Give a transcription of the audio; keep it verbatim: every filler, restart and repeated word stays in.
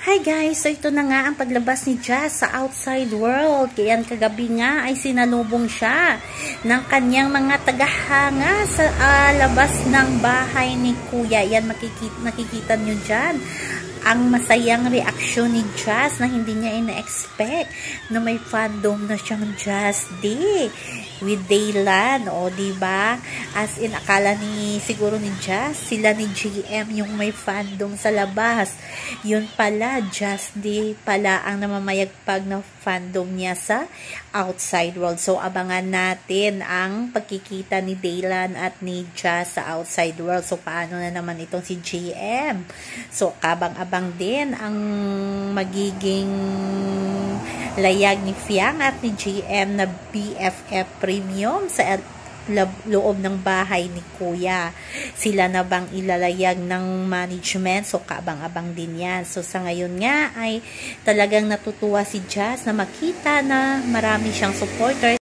Hi guys! So ito na nga ang paglabas ni Jazz sa outside world. Kaya kagabi nga ay sinalubong siya ng kanyang mga tagahanga sa uh, labas ng bahay ni Kuya. Yan makikita, nakikita nyo dyan. Ang masayang reaksyon ni Jazz na hindi niya ina-expect na may fandom na siyang Jazz Day with Daylan, o diba? As in, akala ni siguro ni Jazz, sila ni G M yung may fandom sa labas. Yun pala, Jazz Day pala ang namamayagpag na fandom niya sa outside world. So, abangan natin ang pagkikita ni Daylan at ni Jazz sa outside world. So, paano na naman itong si G M? So, kabang-abang din ang magiging layag ni Fiang at ni G M na B F F Premium sa loob ng bahay ni Kuya. Sila na bang ilalayag ng management? So, kaabang-abang din yan. So, sa ngayon nga ay talagang natutuwa si Jazz na makita na marami siyang supporters.